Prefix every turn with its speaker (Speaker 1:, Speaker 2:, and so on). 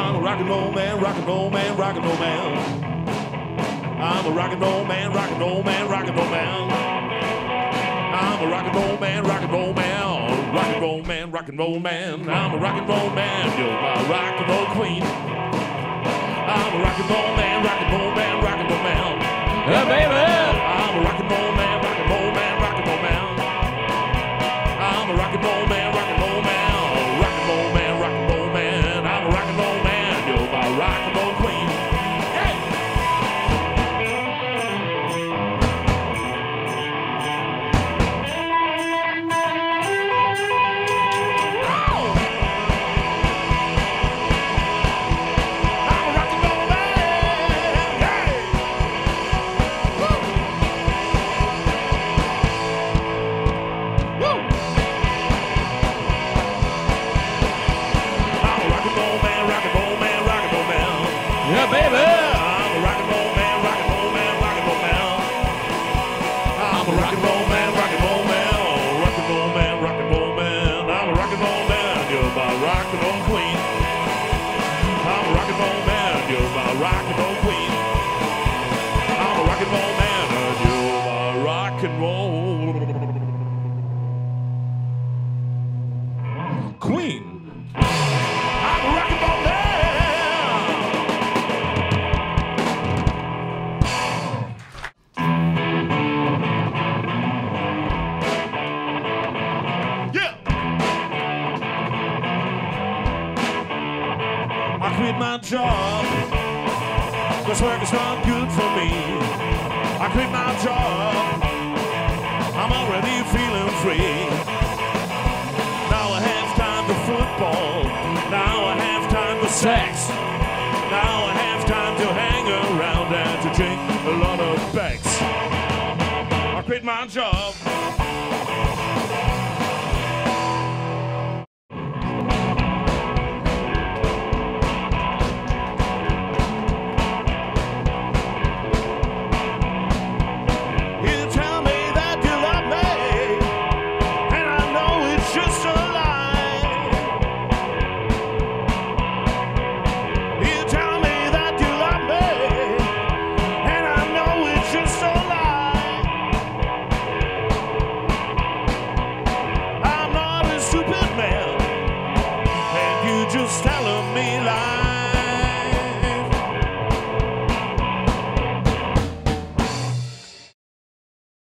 Speaker 1: I'm a rock and roll man, rock and roll man, rock and roll man. I'm a rock and roll man, rock and roll man, rock and roll man. I'm a rock and roll man, rock and roll man, rock and roll man, rock and roll man. I'm a rock and roll man, you're my rock and roll queen. I'm a rock and roll man, rock and roll man, rock and roll man. Yeah, baby. I'm a rock and roll man, rock and roll man, rock and roll man. I'm a rock and roll man, rock and roll man, rock and roll man, rock and roll man. I'm a rock and roll man, you're my rock and roll queen. Yeah, baby. I'm a rock and roll man, rock and roll man, rock and roll man. I'm a rock and roll man, rock and roll man, rock and roll man, rock and roll man. I'm a rock and roll man, you're my rock and roll queen. I'm a rock and roll man, you're my rock and roll queen. I'm a rock and roll man, and you're my rock and roll queen. I'm a rock and roll man. I quit my job, 'cause work is not good for me. I quit my job, I'm already feeling free. Now I have time for football, now I have time for sex. Now I have time to hang around and to drink a lot of Becks. I quit my job. Just telling me lies.